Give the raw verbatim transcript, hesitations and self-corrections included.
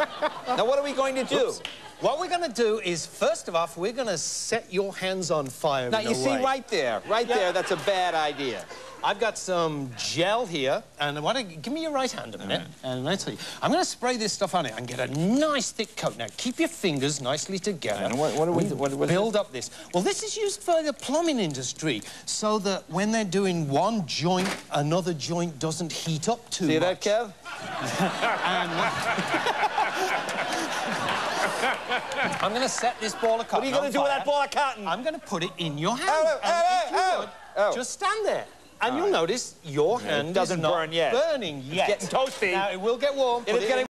Now, what are we going to do? Oops. What we're going to do is, first of all, we're going to set your hands on fire. Now, you see way. right there, right yeah. there, that's a bad idea. I've got some gel here, and I want to give me your right hand a minute, right. and I tell you, I'm going to spray this stuff on it and get a nice thick coat. Now, keep your fingers nicely together. And what, what do we do? What, what build up this? Well, this is used for the plumbing industry, so that when they're doing one joint, another joint doesn't heat up too see much. See that, Kev? and I'm going to set this ball of cotton. What are you going to do with that ball of cotton? I'm going to put it in your hand. Oh, and oh, if you oh, would, oh. just stand there. And All you'll right. notice your Yeah, hand it doesn't is not burn yet. burning yet. It's getting toasty. Now, it will get warm. It is getting